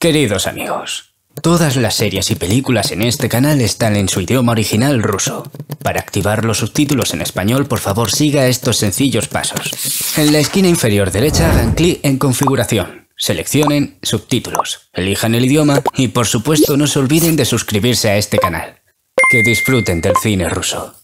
Queridos amigos, todas las series y películas en este canal están en su idioma original ruso. Para activar los subtítulos en español, por favor siga estos sencillos pasos. En la esquina inferior derecha hagan clic en configuración. Seleccionen subtítulos, elijan el idioma y por supuesto no se olviden de suscribirse a este canal. Que disfruten del cine ruso.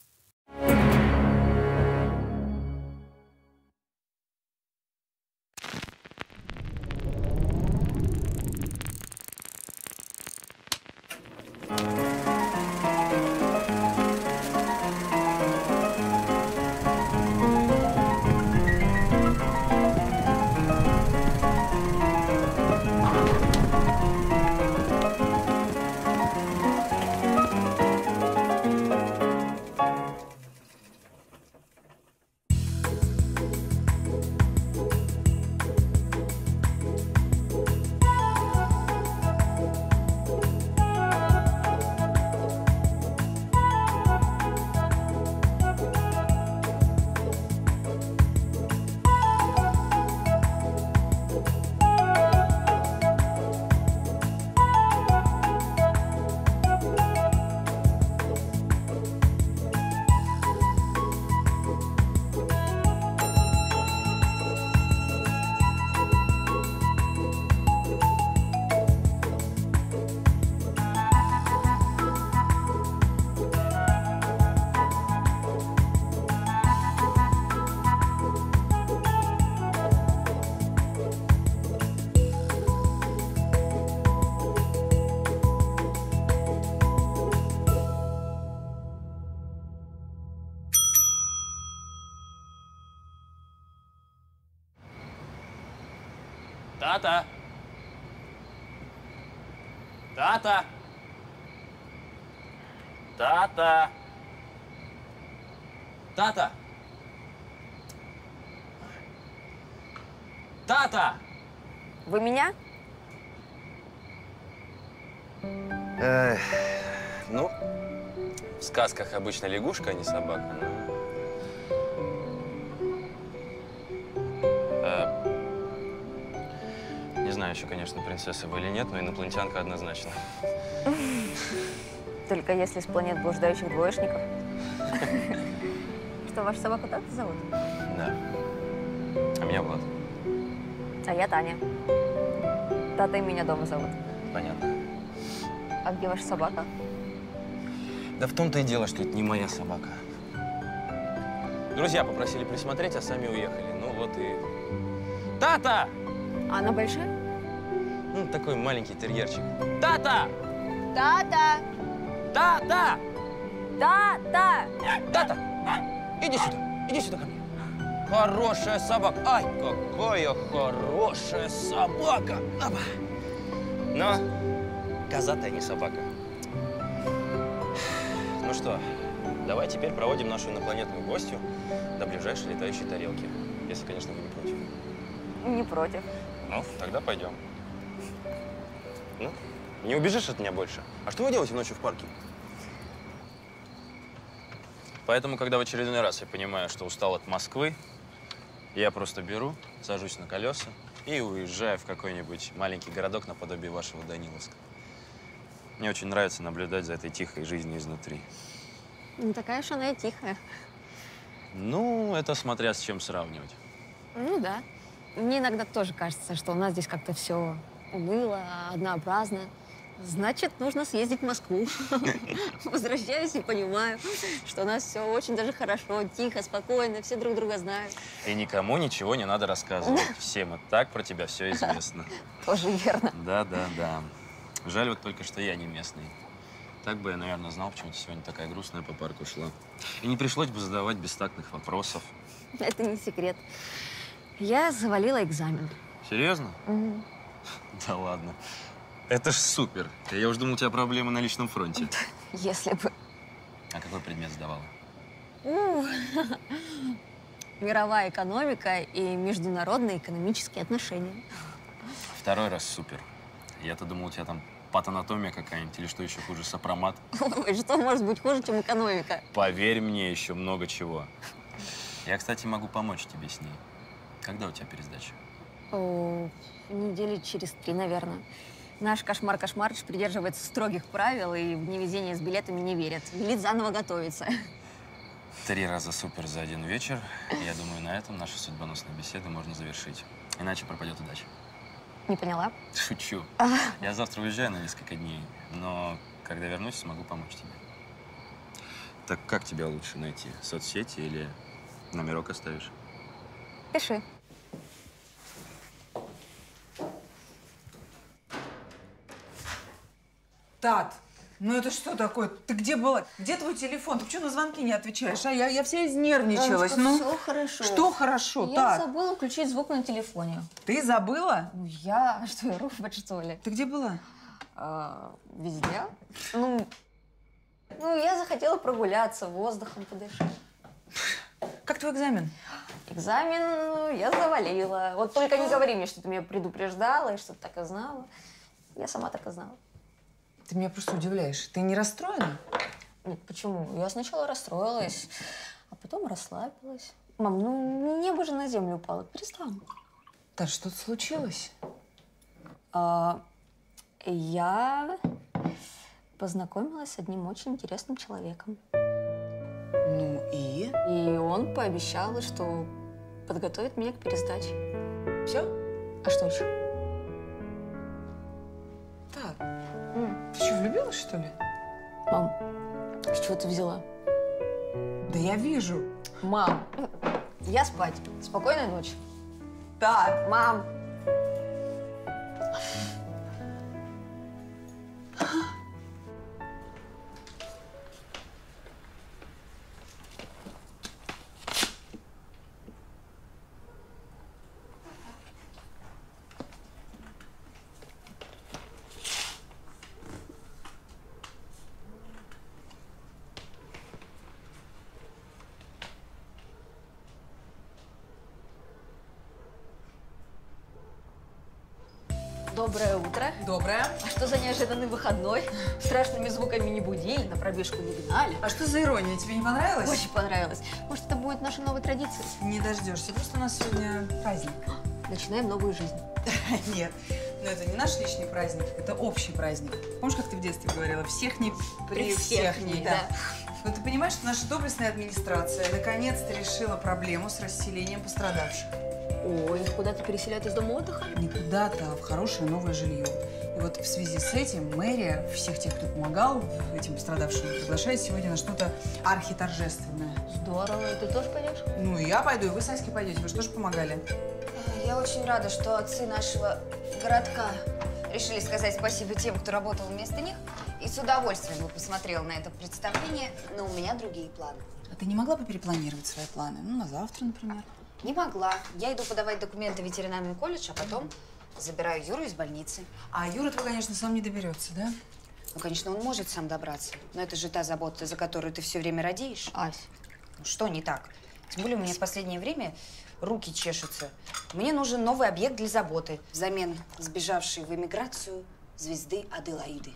Тата! Тата! Тата! Тата! Тата! Вы меня? Ну, в сказках обычно лягушка, а не собака. Не знаю еще, конечно, принцесса вы или нет, но инопланетянка однозначно. Только если с планет блуждающих двоечников. Что, вашу собаку Тата зовут? Да. А меня Влад. А я Таня. Тата и меня дома зовут. Понятно. А где ваша собака? Да в том-то и дело, что это не моя собака. Друзья попросили присмотреть, а сами уехали. Ну вот и... Тата! А она большая? Ну, такой маленький терьерчик. Тата! Тата! Тата! Тата! Тата! Иди сюда ко мне. Хорошая собака. Ай, какая хорошая собака. Опа. Но коза-то не собака. Ну что, давай теперь проводим нашу инопланетную гостью до ближайшей летающей тарелки. Если, конечно, вы не против. Не против. Ну, тогда пойдем. Ну, не убежишь от меня больше. А что вы делаете ночью в парке? Поэтому, когда в очередной раз я понимаю, что устал от Москвы, я просто беру, сажусь на колеса и уезжаю в какой-нибудь маленький городок наподобие вашего Даниловска. Мне очень нравится наблюдать за этой тихой жизнью изнутри. Ну, такая уж она и тихая. Ну, это смотря с чем сравнивать. Ну, да. Мне иногда тоже кажется, что у нас здесь как-то все уныло, однообразно. Значит, нужно съездить в Москву. Возвращаюсь и понимаю, что у нас все очень даже хорошо, тихо, спокойно, все друг друга знают. И никому ничего не надо рассказывать. Всем и так про тебя все известно. Тоже верно. Да. Жаль вот только, что я не местный. Так бы я, наверное, знал, почему ты сегодня такая грустная по парку шла. И не пришлось бы задавать бестактных вопросов. Это не секрет. Я завалила экзамен. Серьезно? Угу. Да ладно. Это ж супер. Я уж думал, у тебя проблемы на личном фронте. Если бы. А какой предмет сдавала? Мировая экономика и международные экономические отношения. Второй раз супер. Я-то думал, у тебя там патанатомия какая-нибудь или что еще хуже, сопромат. Ой, что может быть хуже, чем экономика? Поверь мне, еще много чего. Я, кстати, могу помочь тебе с ней. Когда у тебя пересдача? Недели через 3, наверное. Наш кошмар-кошмарыч придерживается строгих правил и в невезение с билетами не верит. Велит заново готовиться. 3 раза супер за один вечер. Я думаю, на этом нашу судьбоносную беседу можно завершить. Иначе пропадет удача. Не поняла? Шучу. Я завтра уезжаю на несколько дней, но когда вернусь, смогу помочь тебе. Так как тебя лучше найти? Соцсети или номерок оставишь? Пиши. Тат, ну это что такое? Ты где была? Где твой телефон? Ты почему на звонки не отвечаешь? А я вся изнервничалась. Анечка, Ну, все хорошо. что хорошо, Я Тат? забыла включить звук на телефоне. Ты забыла? Ну, я? Что, я робот, что ли? Ты где была? Везде. Ну, я захотела прогуляться, воздухом подышать. Как твой экзамен? Экзамен я завалила. Вот только не говори мне, что ты меня предупреждала и что ты так и знала. Я сама так и знала. Ты меня просто удивляешь. Ты не расстроена? Нет, почему? Я сначала расстроилась, а потом расслабилась. Мам, ну небо же на землю упало. Перестань. Тат, что-то случилось? Я познакомилась с одним очень интересным человеком. Ну и? И он пообещал, что подготовит меня к пересдаче. Все? А что еще? Тат, ты что, влюбилась, что ли? Мам, с чего ты взяла? Да я вижу. Мам, я спать. Спокойной ночи. Тат! Мам. Доброе утро. Доброе. А что за неожиданный выходной? Страшными звуками не будили, на пробежку не гнали. А что за ирония? Тебе не понравилось? Очень понравилось. Может, это будет нашей новой традицией? Не дождешься. Просто у нас сегодня праздник. Начинаем новую жизнь. Нет, но это не наш личный праздник, это общий праздник. Помнишь, как ты в детстве говорила? Всех не при всех не. да. Но ты понимаешь, что наша доблестная администрация наконец-то решила проблему с расселением пострадавших. Ой, их куда-то переселяют из дома отдыха? Не куда-то, а в хорошее новое жилье. И вот в связи с этим мэрия всех тех, кто помогал этим пострадавшим, приглашает сегодня на что-то архиторжественное. Здорово. И ты тоже пойдешь? Ну и я пойду, и вы с Аськой пойдете. Вы же тоже помогали. Я очень рада, что отцы нашего городка решили сказать спасибо тем, кто работал вместо них. И с удовольствием бы посмотрела на это представление, но у меня другие планы. А ты не могла бы перепланировать свои планы? Ну, на завтра, например. Не могла. Я иду подавать документы в ветеринарный колледж, а потом забираю Юру из больницы. А Юра твой, конечно, сам не доберется, да? Ну, конечно, он может сам добраться, но это же та забота, за которую ты все время радеешь. Ась. Ну, что не так? Тем более у меня в последнее время руки чешутся. Мне нужен новый объект для заботы взамен сбежавшей в эмиграцию звезды Аделаиды.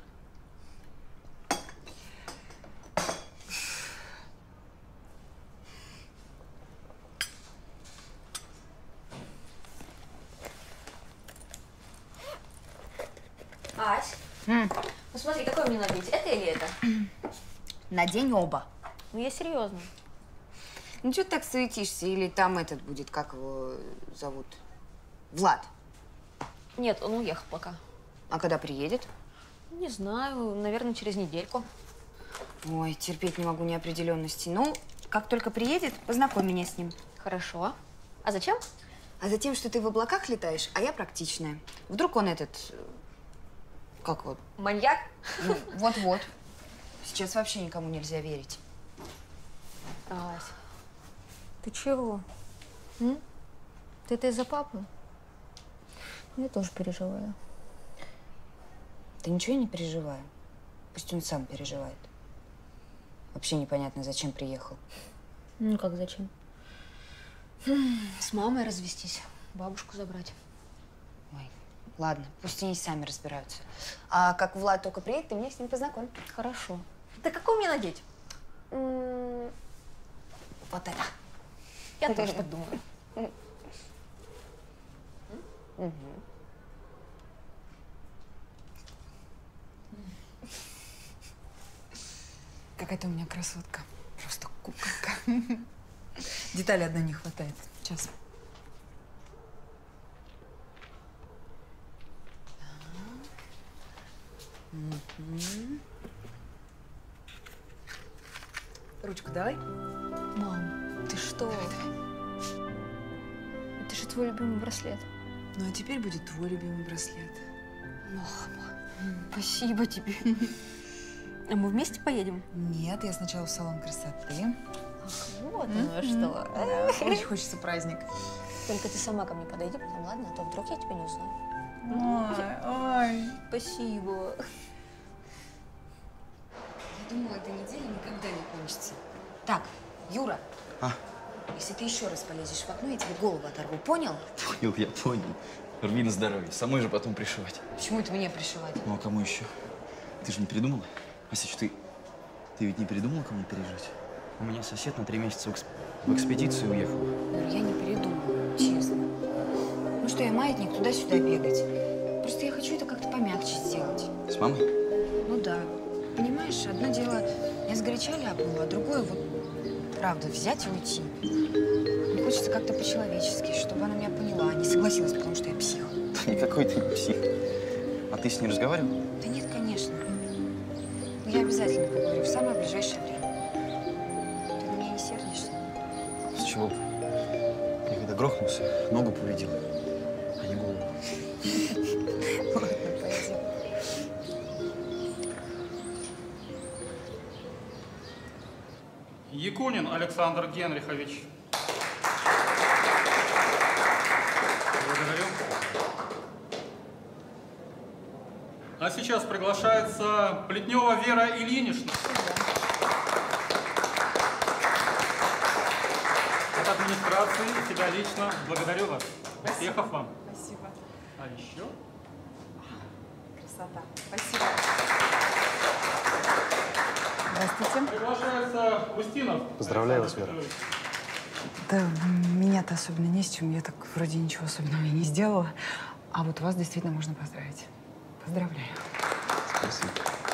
Ась, ну смотри, какой мне надеть? Это или это? Надень оба. Ну, я серьезно. Ну, что ты так суетишься? Или там этот будет, как его зовут? Влад. Нет, он уехал пока. А когда приедет? Не знаю, наверное, через недельку. Ой, терпеть не могу неопределенности. Ну, как только приедет, познакомь меня с ним. Хорошо. А зачем? А затем, что ты в облаках летаешь, а я практичная. Вдруг он этот… Как вот? Маньяк? Ну, вот-вот. Сейчас вообще никому нельзя верить. Ась, ты чего? М? Ты это из-за папы? Я тоже переживаю. Да ничего я не переживаю. Пусть он сам переживает. Вообще непонятно, зачем приехал. Ну как зачем? С мамой развестись, бабушку забрать. Ой, ладно, пусть они сами разбираются. А как Влад только приедет, ты меня с ним познакомь. Хорошо. Да какой мне надеть? Вот это. Я тоже так думаю. Какая ты у меня красотка. Просто куколка. Детали одной не хватает. Сейчас. Ручку давай. Мам, ты что? Это же твой любимый браслет. Ну а теперь будет твой любимый браслет. Мама, спасибо тебе. А мы вместе поедем? Нет, я сначала в салон красоты. Ах, вот оно что. Да, очень хочется праздник. Только ты сама ко мне подойди потом, ладно? А то вдруг я тебя не узнаю. Ой. Спасибо. Я думала, эта неделя никогда не кончится. Так, Юра. А? Если ты еще раз полезешь в окно, я тебе голову оторву, понял? Понял, я понял. Рви на здоровье. Самой же потом пришивать. Почему это мне пришивать? Ну, а кому еще? Ты же не передумала? Асич, ты ведь не передумала ко мне переезжать? У меня сосед на 3 месяца в экспедицию уехал. Юр, я не передумала, честно. Ну что, я маятник туда-сюда бегать. Просто я хочу это как-то помягче сделать. С мамой? Ну да. Понимаешь, одно дело, я сгоряча ляпнула, а другое вот, правда, взять и уйти. Мне хочется как-то по-человечески, чтобы она меня поняла, а не согласилась, потому что я псих. Да никакой ты не псих. А ты с ней разговаривал? Да нет, конечно. Но я обязательно поговорю в самое ближайшее время. Ты на меня не сердишься? С чего бы? Я когда грохнулся, ногу повредил, а не голову. Ладно, пойдем. Якунин Александр Генрихович. Благодарю. А сейчас приглашается Плетнева Вера Ильинична. От администрации и тебя лично благодарю вас. Успехов вам. Спасибо. А еще? Красота. Спасибо. Здравствуйте. Приглашается Устинов. Поздравляю вас, Вера. Да, меня-то особенно не с чем. Я так вроде ничего особенного и не сделала. А вот вас действительно можно поздравить. Поздравляю. Спасибо.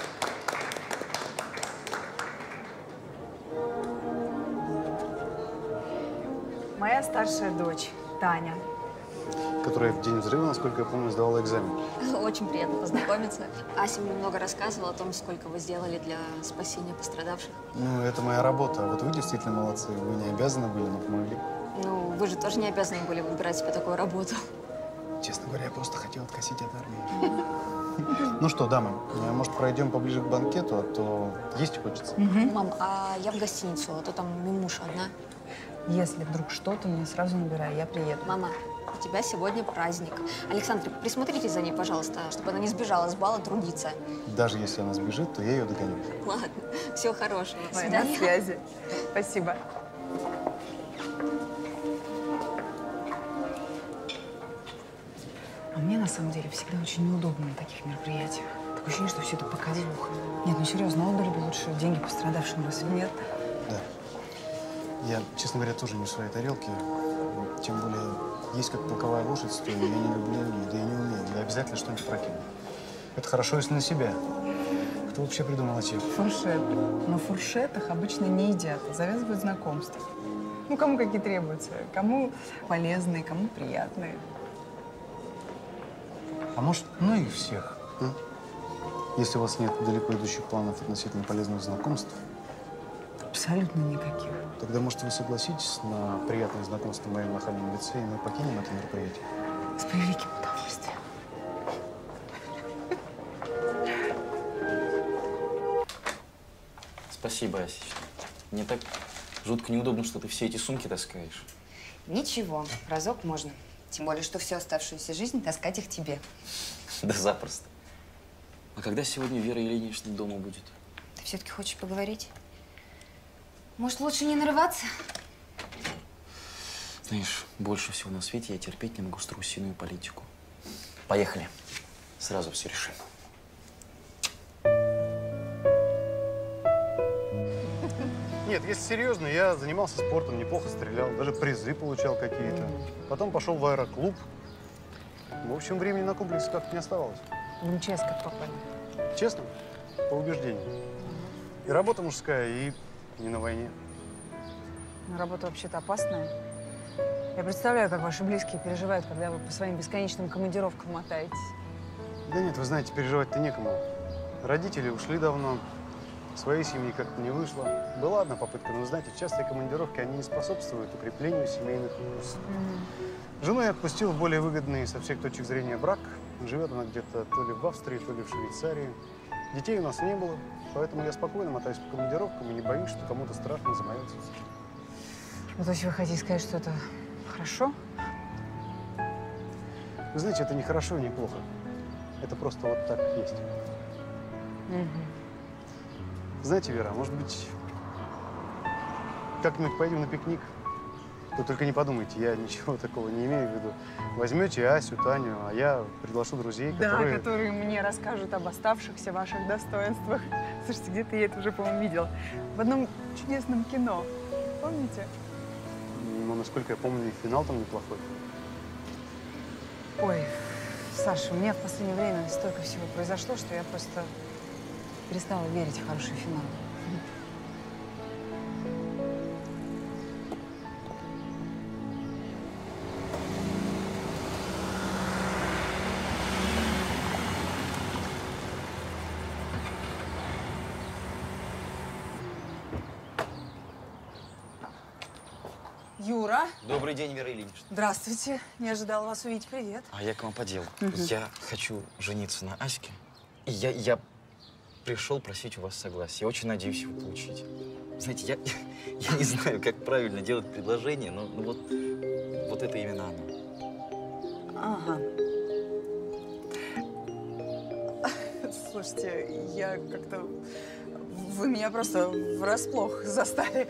Моя старшая дочь, Таня. Которая в день взрыва, насколько я помню, сдавала экзамен. Очень приятно познакомиться. Ася мне много рассказывала о том, сколько вы сделали для спасения пострадавших. Ну, это моя работа. А вот вы действительно молодцы. Вы не обязаны были, но помогли. Ну, вы же тоже не обязаны были выбирать себе такую работу. Честно говоря, я просто хотел откосить от армии. Ну что, дамы, может, пройдем поближе к банкету, а то есть хочется. Мам, а я в гостиницу, а то там мимуша одна. Если вдруг что-то, мне сразу набирай, я приеду. Мама, у тебя сегодня праздник. Александр, присмотрите за ней, пожалуйста, чтобы она не сбежала с бала трудиться. Даже если она сбежит, то я ее догоню. Ладно, всего хорошего. До Ой, на свидания. связи. Спасибо. А мне, на самом деле, всегда очень неудобно на таких мероприятиях. Такое ощущение, что все это показуха. Нет, ну серьезно, отдали бы лучше деньги пострадавшим, разве нет? Да. Я, честно говоря, тоже не в своей тарелке. Тем более, есть как полковая лошадь, стою. Я не люблю, да и не умею. Я обязательно что-нибудь прокину. Это хорошо, если на себя. Кто вообще придумал эти? Фуршет. Но в фуршетах обычно не едят, а завязывают знакомства. Ну, кому какие требуются. Кому полезные, кому приятные. А может, ну и всех? А? Если у вас нет далеко идущих планов относительно полезных знакомств, Абсолютно никаких. тогда, может, вы согласитесь на приятное знакомство в моем нахальном лице, и мы покинем это мероприятие? С превеликим удовольствием. Спасибо, Асич. Мне так жутко неудобно, что ты все эти сумки таскаешь. Ничего, разок можно. Тем более, что всю оставшуюся жизнь таскать их тебе. Да запросто. А когда сегодня Вера Ильинична дома будет? Ты все-таки хочешь поговорить? Может, лучше не нарываться? Знаешь, больше всего на свете я терпеть не могу страусиную политику. Поехали. Сразу все решим. Нет, если серьезно, я занимался спортом, неплохо стрелял, даже призы получал какие-то. Потом пошел в аэроклуб. В общем, времени на комплекс как-то не оставалось. В МЧС как попали? Честно, по убеждению. И работа мужская, и не на войне. Но работа вообще-то опасная. Я представляю, как ваши близкие переживают, когда вы по своим бесконечным командировкам мотаетесь. Да нет, вы знаете, переживать-то некому. Родители ушли давно, своей семьи как-то не вышло. Была одна попытка, но, знаете, частые командировки, они не способствуют укреплению семейных уз. Жену я отпустил в более выгодный со всех точек зрения брак. Живет она где-то то ли в Австрии, то ли в Швейцарии. Детей у нас не было, поэтому я спокойно мотаюсь по командировкам и не боюсь, что кому-то страшно за мое отсутствие. Ну, то есть вы хотите сказать, что это хорошо? Вы знаете, это не хорошо и не плохо. Это просто вот так есть. Знаете, Вера, может быть, как-нибудь пойдем на пикник? Вы только не подумайте, я ничего такого не имею в виду. Возьмете Асю, Таню, а я приглашу друзей, которые… Да, которые мне расскажут об оставшихся ваших достоинствах. Слушайте, где-то я это уже, по-моему, видела. В одном чудесном кино. Помните? Ну, насколько я помню, и финал там неплохой. Ой, Саша, у меня в последнее время столько всего произошло, что я просто перестала верить в хороший финал. Юра. Добрый день, Вера Ильинична. Здравствуйте. Не ожидала вас увидеть. Привет. А я к вам по делу. Я хочу жениться на Аське. И я пришел просить у вас согласия. Я очень надеюсь его получить. Знаете, я не знаю, как правильно делать предложение, но вот это именно оно. Ага. Слушайте, я как-то… Вы меня просто врасплох застали.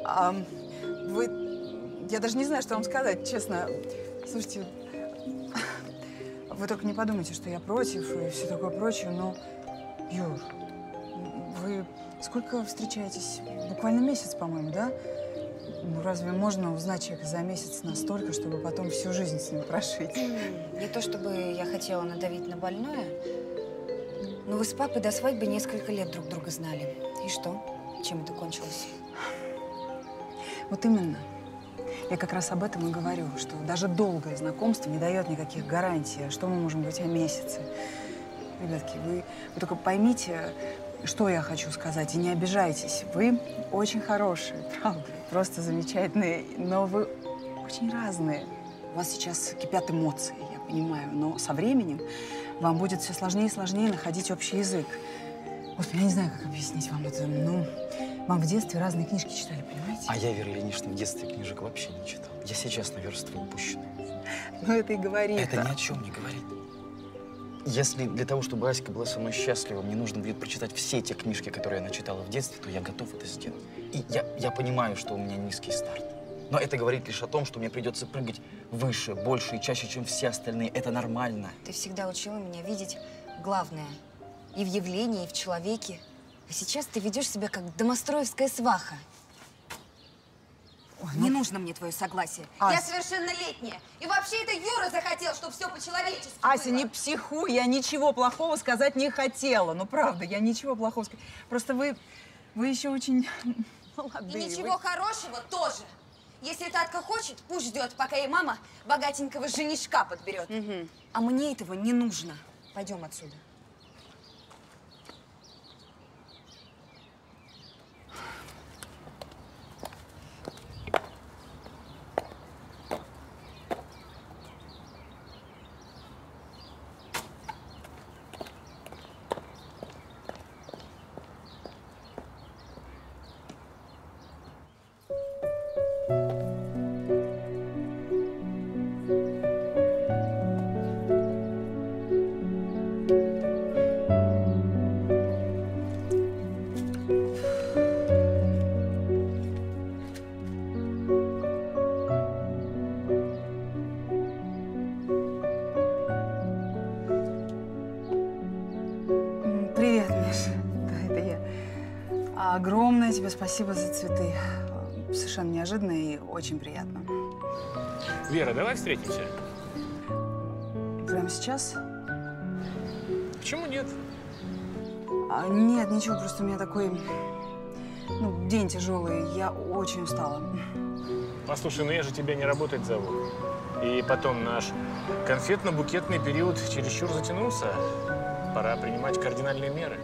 Я даже не знаю, что вам сказать, честно. Слушайте, вы только не подумайте, что я против и все такое прочее, но… Юр, вы сколько встречаетесь? Буквально месяц, по-моему, да? Ну, разве можно узнать человека за месяц настолько, чтобы потом всю жизнь с ним прожить? Не то чтобы я хотела надавить на больное, но вы с папой до свадьбы несколько лет друг друга знали. И что? Чем это кончилось? Вот именно. Я как раз об этом и говорю, что даже долгое знакомство не дает никаких гарантий, что мы можем быть о месяце. Ребятки, вы только поймите, что я хочу сказать, и не обижайтесь. Вы очень хорошие, правда, просто замечательные, но вы очень разные. У вас сейчас кипят эмоции, я понимаю, но со временем вам будет все сложнее и сложнее находить общий язык. Господи, я не знаю, как объяснить вам это, ну… Вам в детстве разные книжки читали, понимаете? А я, Вера Ильинична, в детстве книжек вообще не читал. Я сейчас наверстываю упущенное. Ну, это и говорит. Это ни о чем не говорит. Если для того, чтобы Аська была со мной счастлива, мне нужно будет прочитать все те книжки, которые я начитала в детстве, то я готов это сделать. И я понимаю, что у меня низкий старт. Но это говорит лишь о том, что мне придется прыгать выше, больше и чаще, чем все остальные. Это нормально. Ты всегда учила меня видеть главное и в явлении, и в человеке. А сейчас ты ведешь себя как домостроевская сваха. Ой, Не нужно мне твое согласие. Ася. Я совершеннолетняя. И вообще это Юра захотел, чтобы все по-человечески Ася, было. не психуй, я ничего плохого сказать не хотела. Ну, правда, я ничего плохого сказать. Просто вы еще очень И молодые. ничего хорошего тоже. Если Татка хочет, пусть ждет, пока ей мама богатенького женишка подберет. А мне этого не нужно. Пойдем отсюда. Привет, Миша. Да, это я. Огромное тебе спасибо за цветы. Совершенно неожиданно и очень приятно. Вера, давай встретимся. Прямо сейчас? Почему нет? Нет, ничего, просто у меня такой Ну, день тяжелый, я очень устала. Послушай, ну я же тебя не работать зову. И потом наш конфетно-букетный период чересчур затянулся. Пора принимать кардинальные меры.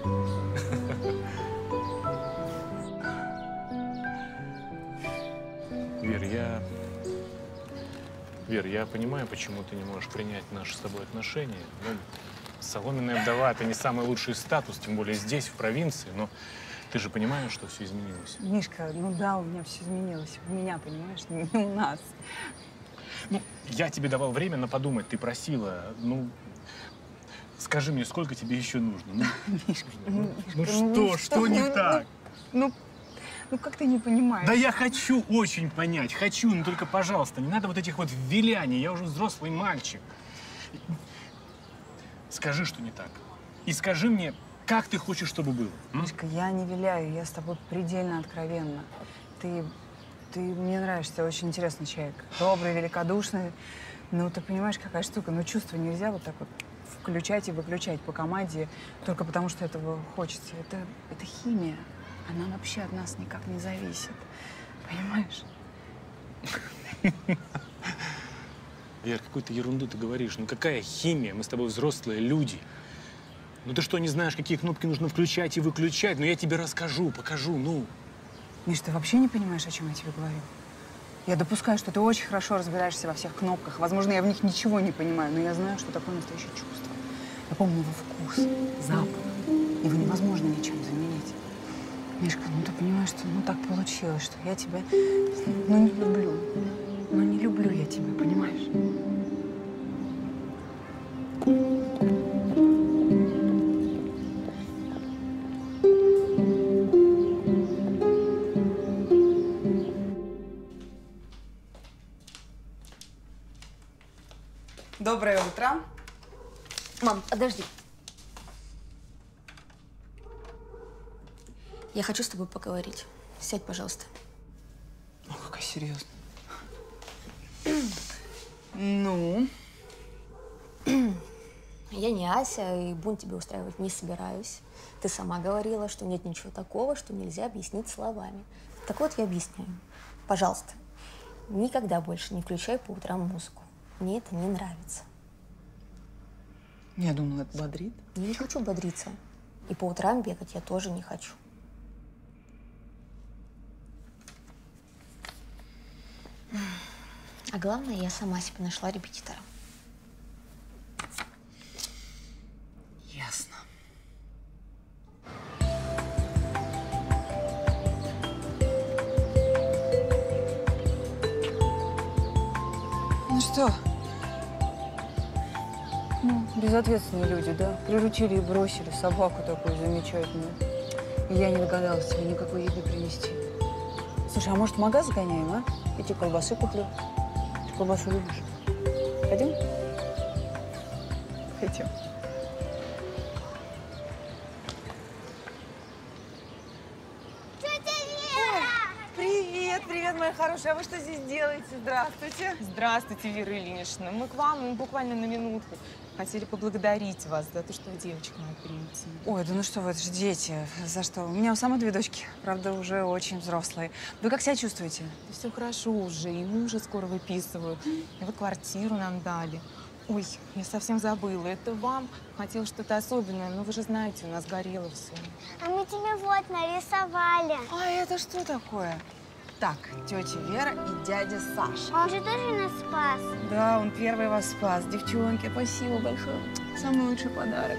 Вер, я понимаю, почему ты не можешь принять наши с тобой отношения. Ну, соломенная вдова – это не самый лучший статус, тем более здесь, в провинции. Но ты же понимаешь, что все изменилось. Мишка, ну да, у меня все изменилось. У меня, понимаешь, не у нас. Ну, я тебе давал время на подумать, ты просила. Ну, скажи мне, сколько тебе еще нужно? Ну, Мишка, что не так? Ну как ты не понимаешь? Да я хочу очень понять, хочу, но только, пожалуйста, не надо вот этих вот виляний, я уже взрослый мальчик. Скажи, что не так. И скажи мне, как ты хочешь, чтобы было? Мишка, я не виляю, я с тобой предельно откровенна. Ты мне нравишься, очень интересный человек. Добрый, великодушный. Ну, ты понимаешь, какая штука. Ну, чувства нельзя вот так вот включать и выключать по команде только потому, что этого хочется. Это химия. Она вообще от нас никак не зависит. Понимаешь? Вер, какую-то ерунду ты говоришь. Ну какая химия? Мы с тобой взрослые люди. Ну ты что, не знаешь, какие кнопки нужно включать и выключать? Ну я тебе расскажу, покажу, ну. Миш, ты вообще не понимаешь, о чем я тебе говорю? Я допускаю, что ты очень хорошо разбираешься во всех кнопках. Возможно, я в них ничего не понимаю, но я знаю, что такое настоящее чувство. Я помню его вкус, запах. Его невозможно ничем заменить. Мишка, ну ты понимаешь, что так получилось, что я тебя, не люблю. Ну не люблю я тебя, понимаешь? Доброе утро. Мам, подожди. Я хочу с тобой поговорить. Сядь, пожалуйста. О, какая серьезная. Ну? Я не Ася, и бунт тебе устраивать не собираюсь. Ты сама говорила, что нет ничего такого, что нельзя объяснить словами. Так вот, я объясняю. Пожалуйста, никогда больше не включай по утрам музыку. Мне это не нравится. Я думала, это бодрит. Я не хочу бодриться. И по утрам бегать я тоже не хочу. А главное, я сама себе нашла репетитора. Ясно. Ну что? Ну, безответственные люди, да? Приручили и бросили собаку такую замечательную. И я не догадалась тебе никакой еды принести. Слушай, а может в магаз сгоняем, а? Я тебе колбасы куплю. Ты колбасу любишь? Пойдем? Пойдем. Привет, моя хорошая. А вы что здесь делаете? Здравствуйте. Здравствуйте, Вера Ильинична. Мы к вам буквально на минутку. Хотели поблагодарить вас за то, что вы девочек моих приютили. Ой, да ну что вы, это же дети. За что? У меня у самой 2 дочки. Правда, уже очень взрослые. Вы как себя чувствуете? Да все хорошо уже. И мужа скоро выписывают. И вот квартиру нам дали. Ой, я совсем забыла. Это вам хотел что-то особенное. Но вы же знаете, у нас горело все. А мы тебе вот нарисовали. А это что такое? Так, тетя Вера и дядя Саша. Он же тоже нас спас. Да, он первый вас спас. Девчонки, спасибо большое. Самый лучший подарок.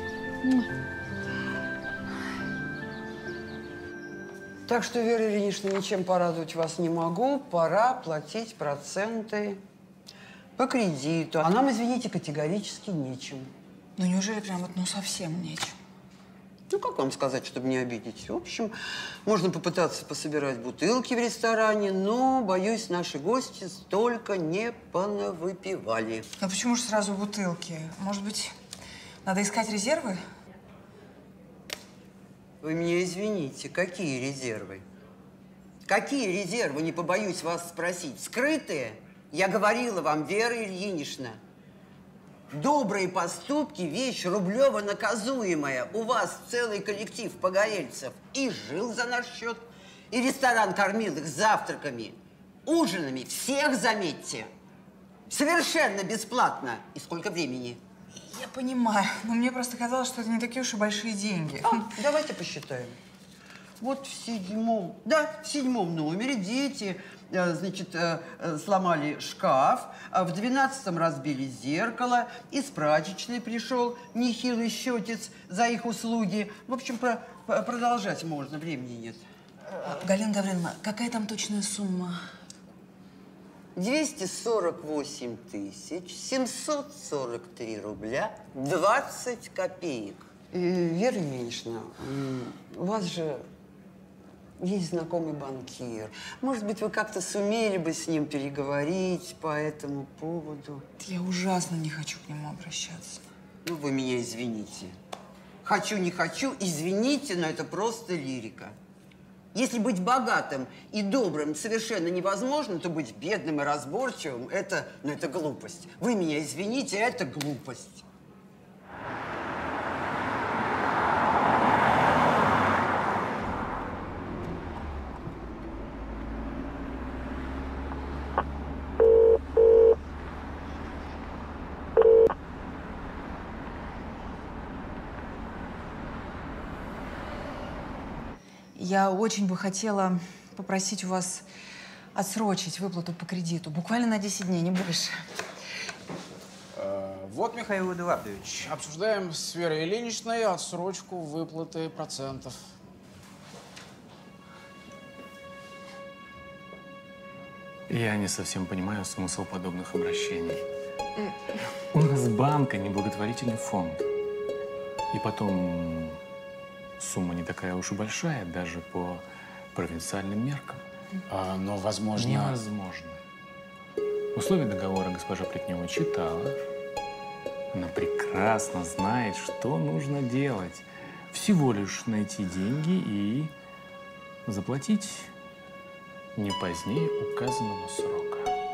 Так что, Вера Ильинична, ничем порадовать вас не могу. Пора платить проценты по кредиту. А нам, извините, категорически нечем. Ну, неужели прям вот, совсем нечем? Ну, как вам сказать, чтобы не обидеть? В общем, можно попытаться пособирать бутылки в ресторане, но, боюсь, наши гости столько не понавыпивали. А почему же сразу бутылки? Может быть, надо искать резервы? Вы меня извините, какие резервы? Какие резервы, не побоюсь вас спросить? Скрытые? Я говорила вам, Вера Ильинична. Добрые поступки – вещь рублево наказуемая. У вас целый коллектив погорельцев и жил за наш счет, И ресторан кормил их завтраками, ужинами. Всех, заметьте. Совершенно бесплатно. И сколько времени? Я понимаю, но мне просто казалось, что это не такие уж и большие деньги. Давайте посчитаем. Вот в седьмом номере дети, значит, сломали шкаф, а в 12-м разбили зеркало, из прачечной пришел нехилый счетец за их услуги. В общем, продолжать можно, времени нет. Галина Гавриловна, какая там точная сумма? 248 743 рубля 20 копеек. Вера Ильинична, у вас же есть знакомый банкир. Может быть, вы как-то сумели бы с ним переговорить по этому поводу? Я ужасно не хочу к нему обращаться. Ну, вы меня извините. Хочу, не хочу, извините, но это просто лирика. Если быть богатым и добрым совершенно невозможно, то быть бедным и разборчивым – это глупость. Вы меня извините, это глупость. Я очень бы хотела попросить у вас отсрочить выплату по кредиту. Буквально на 10 дней, не больше. Вот, Михаил Эдуардович, обсуждаем с Верой Ильиничной отсрочку выплаты процентов. Я не совсем понимаю смысл подобных обращений. У нас банк, а не благотворительный фонд. И потом, сумма не такая уж и большая, даже по провинциальным меркам. Но возможно… Невозможно. Условия договора госпожа Плетнева читала. Она прекрасно знает, что нужно делать. Всего лишь найти деньги и заплатить не позднее указанного срока.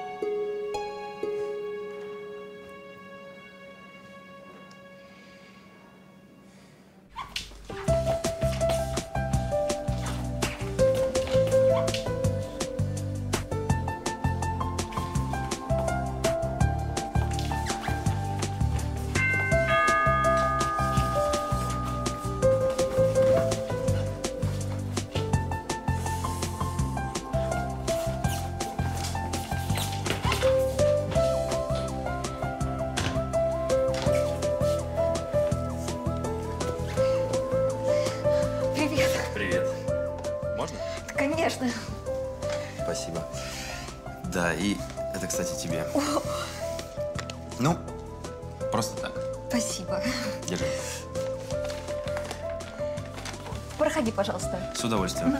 Конечно. Спасибо. Да, и это, кстати, тебе. Ну, просто так. Спасибо. Держи. Проходи, пожалуйста. С удовольствием.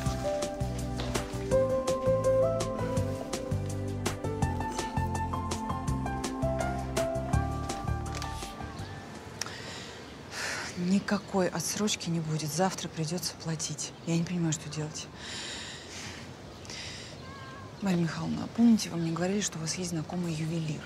Никакой отсрочки не будет. Завтра придется платить. Я не понимаю, что делать. Марья Михайловна, помните, вы мне говорили, что у вас есть знакомый ювелир?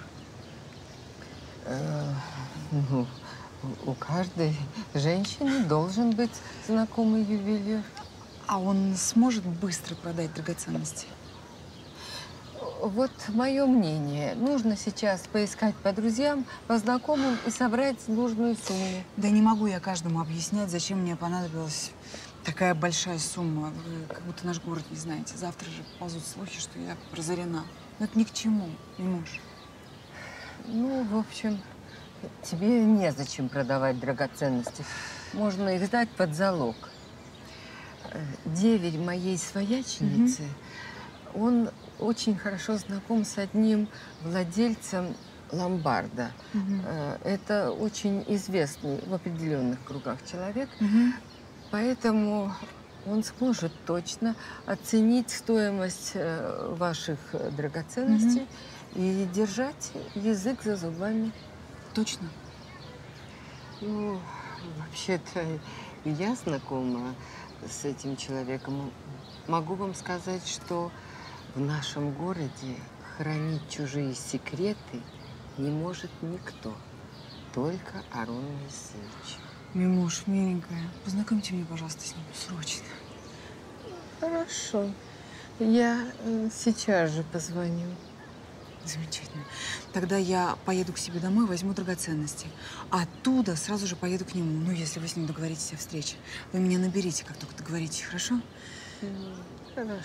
Ну, у каждой женщины должен быть знакомый ювелир. А он сможет быстро продать драгоценности? Вот мое мнение. Нужно сейчас поискать по друзьям, по знакомым и собрать нужную сумму. Да не могу я каждому объяснять, зачем мне понадобилась такая большая сумма. Вы как будто наш город не знаете. Завтра же ползут слухи, что я разорена. Но это ни к чему, не муж. Ну, в общем, тебе незачем продавать драгоценности. Можно их сдать под залог. Деверь моей свояченицы, он очень хорошо знаком с одним владельцем ломбарда. Это очень известный в определенных кругах человек. Поэтому он сможет точно оценить стоимость ваших драгоценностей и держать язык за зубами. Точно? Ну, вообще-то я знакома с этим человеком. Могу вам сказать, что в нашем городе хранить чужие секреты не может никто, только Арон Моисеевич. Мимуш, миленькая, познакомьте меня, пожалуйста, с ним срочно. Хорошо. Я сейчас же позвоню. Замечательно. Тогда я поеду к себе домой, возьму драгоценности. А оттуда сразу же поеду к нему. Ну, если вы с ним договоритесь о встрече. Вы меня наберите, как только договоритесь, хорошо? Хорошо.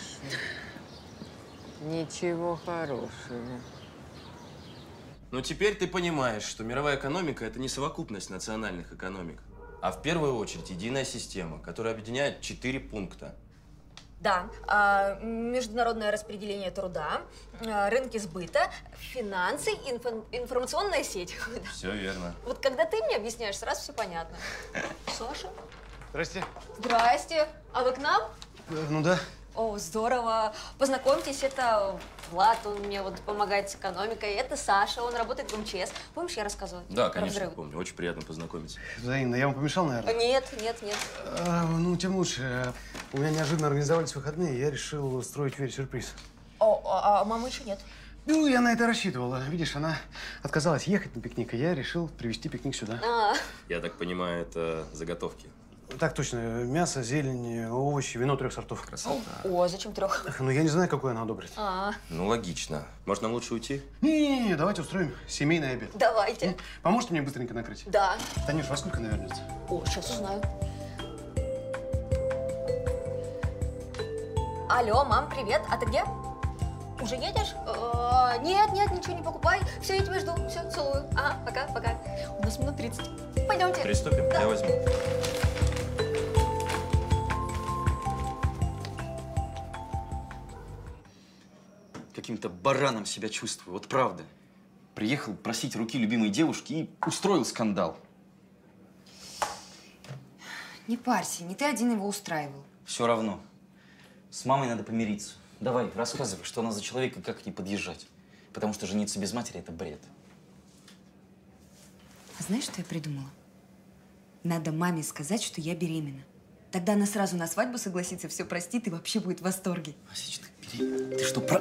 Ничего хорошего. Ну, теперь ты понимаешь, что мировая экономика – это не совокупность национальных экономик, а в первую очередь единая система, которая объединяет 4 пункта. Да, международное распределение труда, рынки сбыта, финансы, информационная сеть. Все верно. Вот когда ты мне объясняешь, сразу все понятно. Саша? Здрасте. Здрасте. А вы к нам? Ну да. О, здорово. Познакомьтесь, это Влад, он мне вот помогает с экономикой. Это Саша, он работает в МЧС. Помнишь, я рассказывала? Да, про конечно, взрывы? помню. Очень приятно познакомиться. Взаимно. Я вам помешал, наверное? Нет. Ну, тем лучше. У меня неожиданно организовались выходные, и я решил устроить Вере сюрприз. А мамы еще нет? Ну, я на это рассчитывала. Видишь, она отказалась ехать на пикник, и я решил привезти пикник сюда. Я так понимаю, это заготовки. Так точно. Мясо, зелень, овощи, вино 3 сортов. Красота. О, зачем 3? Ну, я не знаю, какой она одобрит. Ну, логично. Может, нам лучше уйти? Не, давайте устроим семейный обед. Давайте. Поможете мне быстренько накрыть? Да. Танюш, во сколько она вернется? О, сейчас узнаю. Алло, мам, привет. А ты где? Уже едешь? Нет, ничего не покупай. Все, я тебя жду. Все, целую. Ага, пока. У нас минут 30. Пойдемте. Приступим? Да. Я возьму. Каким-то бараном себя чувствую, вот правда. Приехал просить руки любимой девушки и устроил скандал. Не парься, не ты один его устраивал. Все равно. С мамой надо помириться. Давай, рассказывай, что она за человек и как к ней подъезжать. Потому что жениться без матери – это бред. А знаешь, что я придумала? Надо маме сказать, что я беременна. Тогда она сразу на свадьбу согласится, все простит и вообще будет в восторге. Асечка, ты что, про…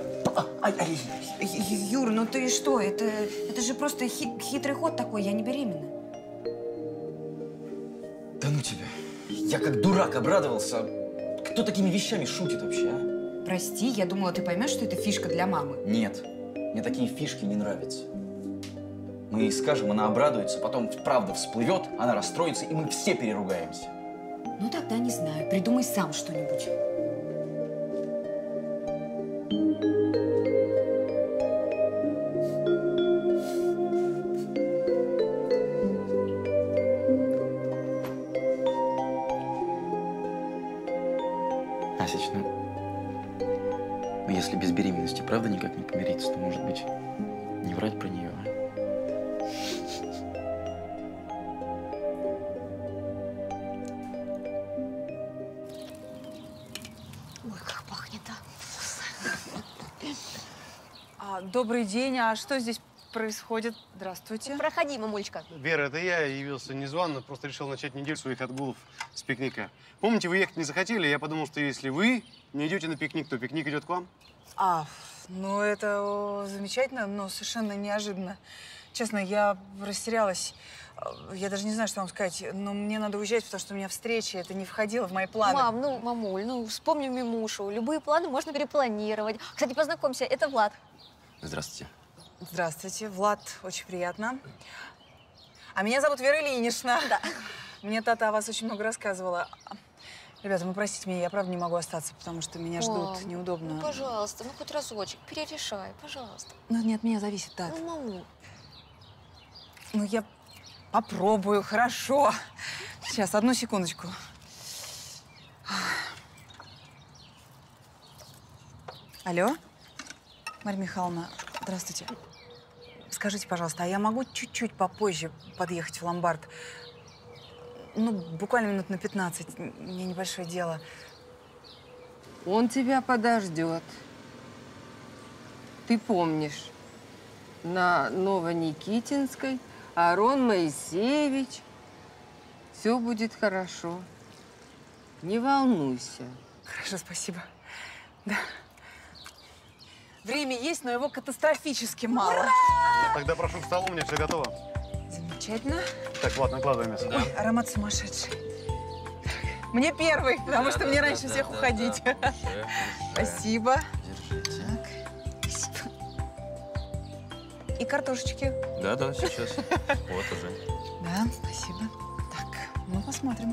Юр, ну ты что? Это же просто хитрый ход такой, я не беременна. Да ну тебя. Я как дурак обрадовался. Кто такими вещами шутит вообще, а? Прости, я думала, ты поймешь, что это фишка для мамы. Нет, мне такие фишки не нравятся. Мы ей скажем, она обрадуется, потом правда всплывет, она расстроится, и мы все переругаемся. Ну тогда не знаю, придумай сам что-нибудь. Асеч, ну если без беременности правда никак не помириться, то, может быть, не врать про нее, а? Ой, как пахнет-то. Добрый день. А что здесь происходит? Здравствуйте. Проходи, мамулечка. Вера, это я явился незвано, просто решил начать неделю своих отгулов с пикника. Помните, вы ехать не захотели, я подумал, что если вы не идете на пикник, то пикник идет к вам. Ну это замечательно, но совершенно неожиданно. Честно, я растерялась. Я даже не знаю, что вам сказать, но мне надо уезжать, потому что у меня встреча, это не входило в мои планы. Мам, мамуль, вспомни Мимушу. Любые планы можно перепланировать. Кстати, познакомься, это Влад. Здравствуйте. Здравствуйте, Влад, очень приятно. А меня зовут Вера Ильинична. Да. Мне Тата о вас очень много рассказывала. Ребята, простите меня, я правда не могу остаться, потому что меня ждут, неудобно. Ну, пожалуйста, хоть разочек, перерешай, пожалуйста. Ну, не от меня зависит, Тат. Ну, мамуль. Ну, я попробую, хорошо. Сейчас, одну секундочку. Алло? Марья Михайловна, здравствуйте. Скажите, пожалуйста, а я могу чуть-чуть попозже подъехать в ломбард? Ну, буквально минут на 15. Мне небольшое дело. Он тебя подождет. Ты помнишь, на Новоникитинской Арон Моисеевич. Все будет хорошо. Не волнуйся. Хорошо, спасибо. Да. Время есть, но его катастрофически мало. Ура! Тогда прошу к столу, у меня все готово. Замечательно. Так, ладно, накладывай мясо. Ой, аромат сумасшедший. Мне первый, потому что мне раньше всех уходить. Спасибо. Держите. Так. И картошечки. Да, сейчас. Вот уже. Да, спасибо. Так, ну посмотрим.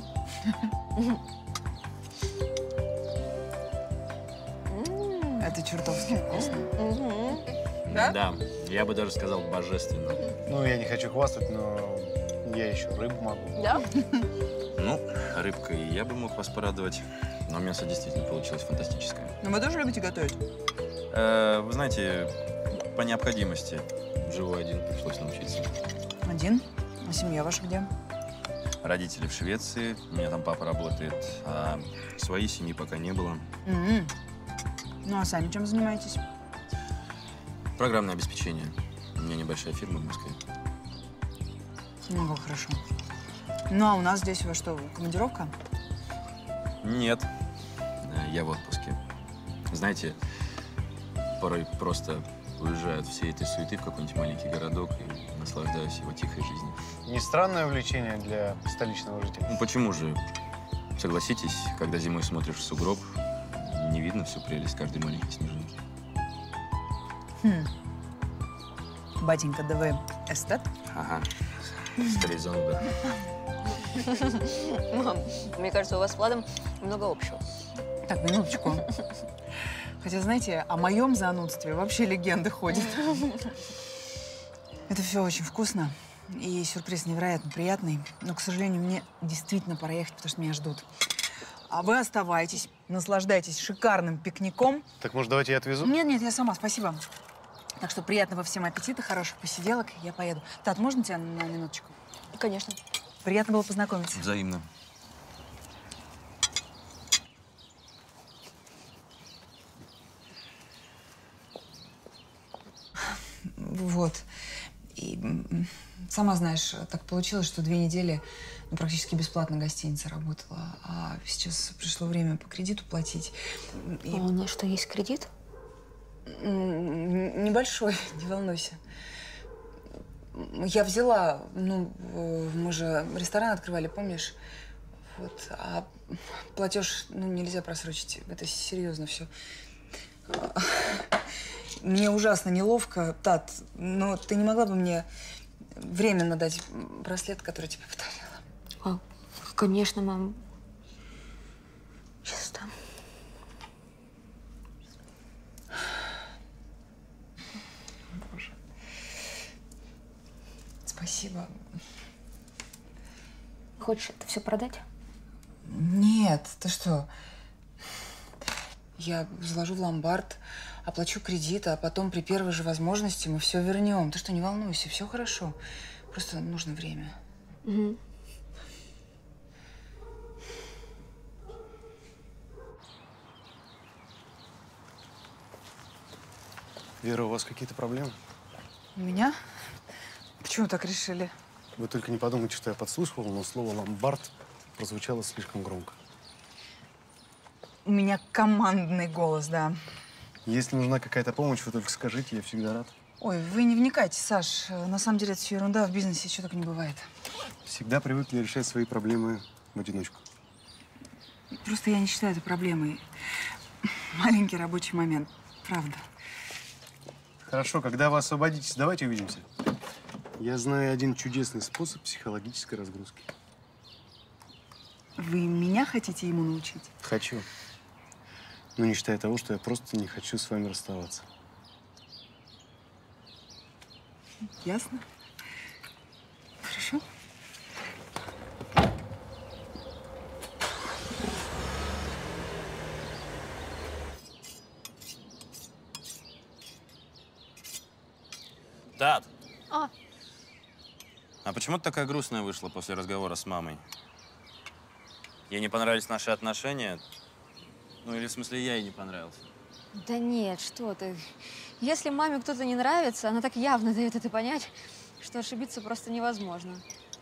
Это чертовски вкусно. Да? Да, я бы даже сказал божественно. Ну, я не хочу хвастать, но я еще рыбу могу. Да? Ну, рыбкой я бы мог вас порадовать, но мясо действительно получилось фантастическое. Но вы тоже любите готовить? Вы знаете, по необходимости. Живу один, пришлось научиться. Один? А семья ваша где? Родители в Швеции, у меня там папа работает, а своей семьи пока не было. Ну, а сами чем занимаетесь? Программное обеспечение. У меня небольшая фирма в Москве. Ну, как хорошо. Ну, а у нас здесь у вас что, командировка? Нет, я в отпуске. Знаете, порой просто уезжаю от всей этой суеты в какой-нибудь маленький городок и наслаждаюсь его тихой жизнью. Не странное увлечение для столичного жителя? Ну почему же? Согласитесь, когда зимой смотришь в сугроб, не видно всю прелесть каждой маленькой снежинки. Батенька, да вы эстет? Ага, скорее зануда. Мам, мне кажется, у вас с Владом много общего. Так, минуточку. Хотя, знаете, о моем занудстве вообще легенды ходят. Это все очень вкусно. И сюрприз невероятно приятный. Но, к сожалению, мне действительно пора ехать, потому что меня ждут. А вы оставайтесь, наслаждайтесь шикарным пикником. Так, может, давайте я отвезу? Нет, я сама, спасибо. Так что приятного всем аппетита, хороших посиделок. Я поеду. Тат, можно тебя на минуточку? Конечно. Приятно было познакомиться. Взаимно. Вот. И сама знаешь, так получилось, что 2 недели практически бесплатно гостиница работала. А сейчас пришло время по кредиту платить. И... А у нас что, есть кредит? Небольшой, не волнуйся. Я взяла, ну, мы же ресторан открывали, помнишь? Вот. А платеж, ну, нельзя просрочить. Это серьезно все. Мне ужасно неловко, Тат, но ты не могла бы мне временно дать браслет, который тебе подарила? Конечно, мам. Сейчас дам. Боже. Спасибо. Хочешь это все продать? Нет, ты что? Я заложу в ломбард, оплачу кредит, а потом при первой же возможности мы все вернем. Ты что, не волнуйся, все хорошо. Просто нужно время. Угу. Вера, у вас какие-то проблемы? У меня? Почему так решили? Вы только не подумайте, что я подслушивал, но слово «ломбард» прозвучало слишком громко. У меня командный голос, да. Если нужна какая-то помощь, вы только скажите, я всегда рад. Ой, вы не вникайте, Саш. На самом деле это все ерунда, в бизнесе чего только не бывает. Всегда привыкли решать свои проблемы в одиночку. Просто я не считаю это проблемой. Маленький рабочий момент, правда. Хорошо, когда вы освободитесь, давайте увидимся. Я знаю один чудесный способ психологической разгрузки. Вы меня хотите ему научить? Хочу. Но не считая того, что я просто не хочу с вами расставаться. Ясно. Хорошо. Тат, А, почему ты такая грустная вышла после разговора с мамой? Ей не понравились наши отношения? Ну, или в смысле, я ей не понравился? да нет, что ты. Если маме кто-то не нравится, она так явно дает это понять, что ошибиться просто невозможно.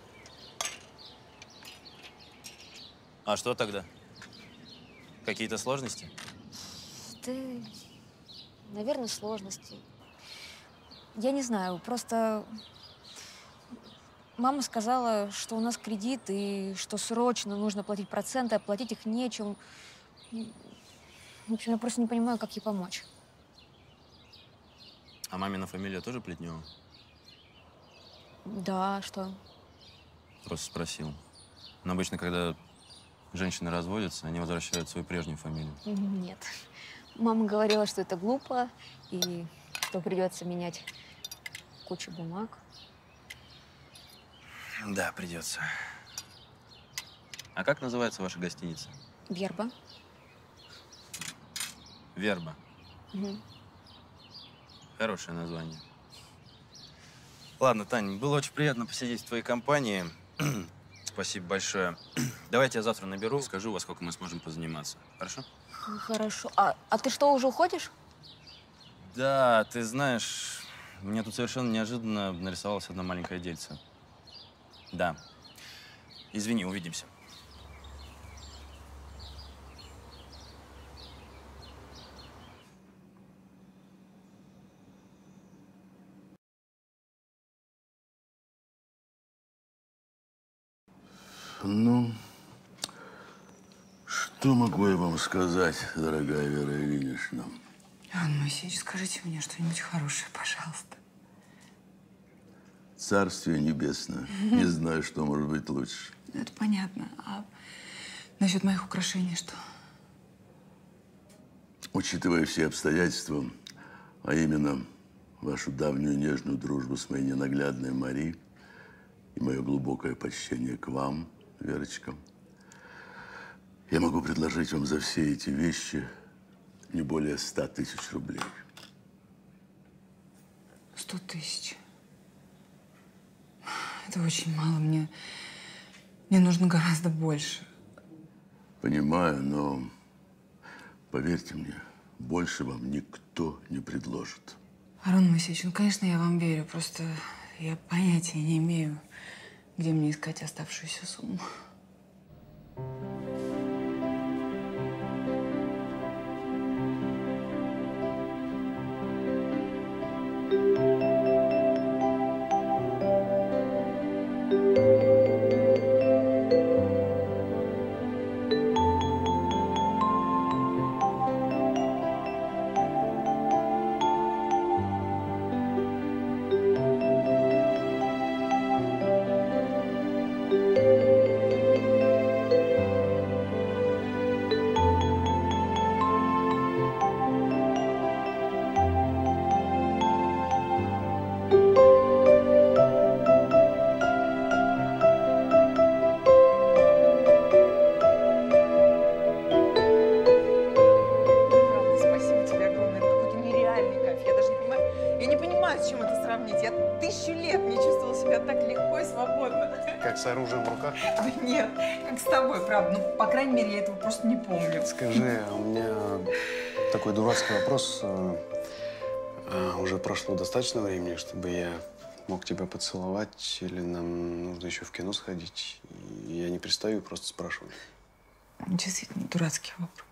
А что тогда? Какие-то сложности? Да, наверное, сложности. Я не знаю, просто Мама сказала, что у нас кредит и что срочно нужно платить проценты, а платить их нечем. В общем, я просто не понимаю, как ей помочь. А мамина фамилия тоже Плетнева? Да, что? Просто спросил. Но обычно, когда женщины разводятся, они возвращают свою прежнюю фамилию. Нет. Мама говорила, что это глупо и что придется менять кучу бумаг. Да, придется. А как называется ваша гостиница? Верба. Верба. Угу. Хорошее название. Ладно, Тань, было очень приятно посидеть в твоей компании. Спасибо большое. Давайте я завтра наберу, скажу, во сколько мы сможем позаниматься. Хорошо? Хорошо. А ты что, уже уходишь? Да, ты знаешь, мне тут совершенно неожиданно нарисовалось одно маленькое дельце. Да. Извини, увидимся. Ну, что могу я вам сказать, дорогая Вера Ильинична? Иван Моисеевич, скажите мне что-нибудь хорошее, пожалуйста. Царствие небесное. Не знаю, что может быть лучше. Это понятно. А насчет моих украшений что? Учитывая все обстоятельства, а именно вашу давнюю нежную дружбу с моей ненаглядной Мари и мое глубокое почтение к вам, Верочка, я могу предложить вам за все эти вещи не более 100 000 рублей. 100 000. Это очень мало. Мне нужно гораздо больше. Понимаю, но поверьте мне, больше вам никто не предложит. Арон Моисеевич, ну, конечно, я вам верю. Просто я понятия не имею, где мне искать оставшуюся сумму. С оружием в руках? Нет, как с тобой, правда. Ну, по крайней мере, я этого просто не помню. Скажи, у меня такой дурацкий вопрос. Уже прошло достаточно времени, чтобы я мог тебя поцеловать, или нам нужно еще в кино сходить? И я не пристаю, просто спрашиваю. Действительно, дурацкий вопрос.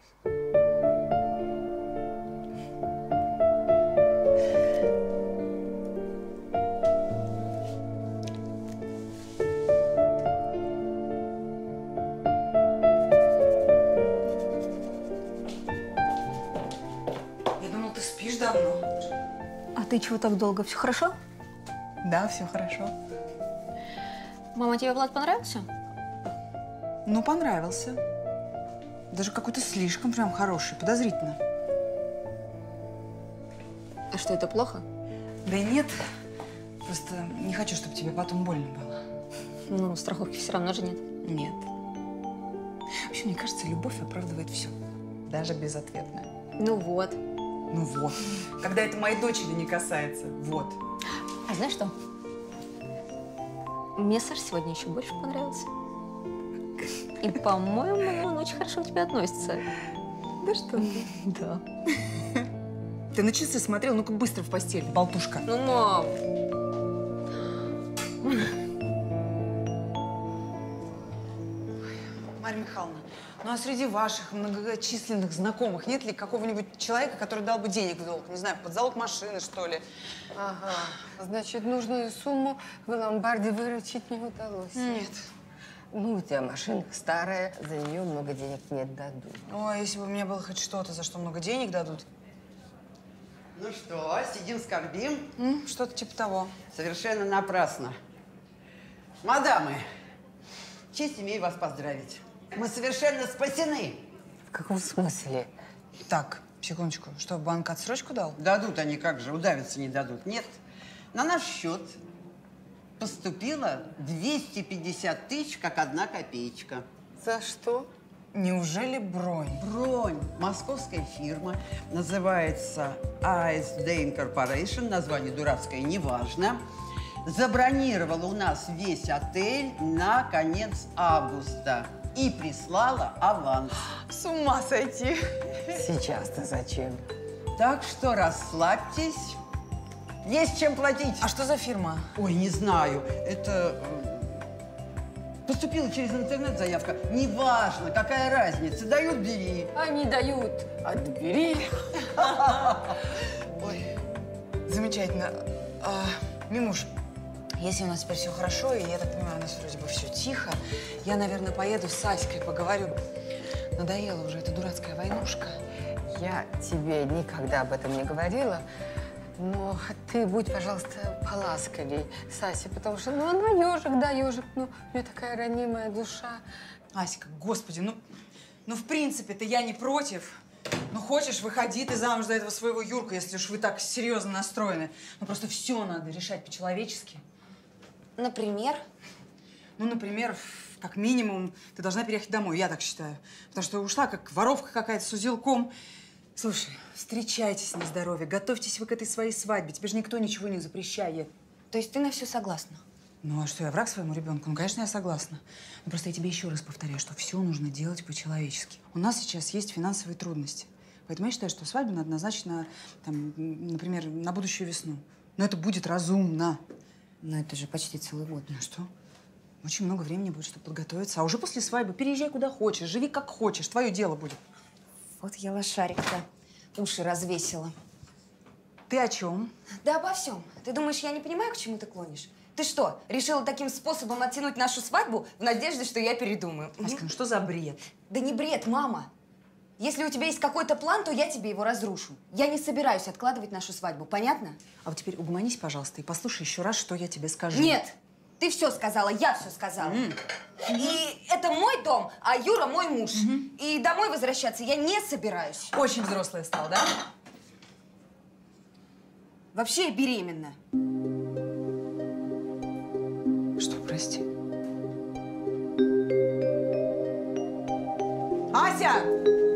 Ты чего так долго? Все хорошо? Да, все хорошо. Мама, тебе Влад понравился? Ну, понравился. Даже какой-то слишком прям хороший, подозрительно. А что, это плохо? Да и нет. Просто не хочу, чтобы тебе потом больно было. Ну, страховки все равно же нет. Нет. Вообще, мне кажется, любовь оправдывает все. Даже безответная. Ну вот. Ну вот. Когда это моей дочери не касается. Вот. А знаешь что? Мне Саша сегодня еще больше понравился. И, по-моему, он очень хорошо к тебе относится. Да что ты? Да. Ты на часы смотрел? Ну-ка быстро в постель, болтушка. Ну, мам. Марья Михайловна, ну а среди ваших многочисленных знакомых нет ли какого-нибудь человека, который дал бы денег в долг? Не знаю, под залог машины, что ли? Ага. Значит, нужную сумму в ломбарде выручить не удалось. Нет. Ну, у тебя машина старая, за нее много денег не дадут. Ой, если бы у меня было хоть что-то, за что много денег дадут. Ну что, сидим, скорбим? Что-то типа того. Совершенно напрасно. Мадамы, честь имею вас поздравить. Мы совершенно спасены. В каком смысле? Так, секундочку. Что, банк отсрочку дал? Дадут они, как же, удавиться не дадут. Нет. На наш счет поступило 250 тысяч, как 1 копеечка. За что? Неужели бронь? Бронь. Московская фирма. Называется ASD Incorporation. Название дурацкое, неважно. Забронировала у нас весь отель на конец августа. И прислала аванс. С ума сойти. Сейчас-то зачем? Так что расслабьтесь. Есть чем платить. А что за фирма? Ой, не знаю. Это... Поступила через интернет заявка. Неважно, какая разница. Дают, бери. Они дают. Отбери. Ой, замечательно. Мимуш, если у нас теперь все хорошо, и я так понимаю, у нас вроде бы все тихо, я, наверное, поеду с Аськой, поговорю. Надоела уже эта дурацкая войнушка. Я тебе никогда об этом не говорила, но ты будь, пожалуйста, поласковей с Асей, потому что, ну, она ежик, да, ежик, ну, у нее такая ранимая душа. Аська, господи, ну, в принципе-то я не против. Ну, хочешь, выходи ты замуж за этого своего Юрку, если уж вы так серьезно настроены. Ну, просто все надо решать по-человечески. Например? Ну, например, как минимум, ты должна переехать домой, я так считаю. Потому что ушла, как воровка какая-то с узелком. Слушай, встречайтесь на здоровье, готовьтесь вы к этой своей свадьбе. Тебе же никто ничего не запрещает. То есть ты на все согласна? Ну, а что, я враг своему ребенку? Ну, конечно, я согласна. Но просто я тебе еще раз повторяю, что все нужно делать по-человечески. У нас сейчас есть финансовые трудности. Поэтому я считаю, что свадьбу надо назначить на, там, например, на будущую весну. Но это будет разумно. Но это же почти целый год. Ну что? Очень много времени будет, чтобы подготовиться. А уже после свадьбы переезжай куда хочешь, живи как хочешь. Твое дело будет. Вот я лошарик-то. Уши развесила. Ты о чем? Да обо всем. Ты думаешь, я не понимаю, к чему ты клонишь? Ты что, решила таким способом оттянуть нашу свадьбу в надежде, что я передумаю? Аська, ну что за бред? Да не бред, мама. Если у тебя есть какой-то план, то я тебе его разрушу. Я не собираюсь откладывать нашу свадьбу, понятно? А вот теперь угомонись, пожалуйста, и послушай еще раз, что я тебе скажу. Нет! Ты все сказала, я все сказала. И это мой дом, а Юра мой муж. И домой возвращаться я не собираюсь. Очень взрослая стала, да? Вообще я беременна. Что, прости? Ася!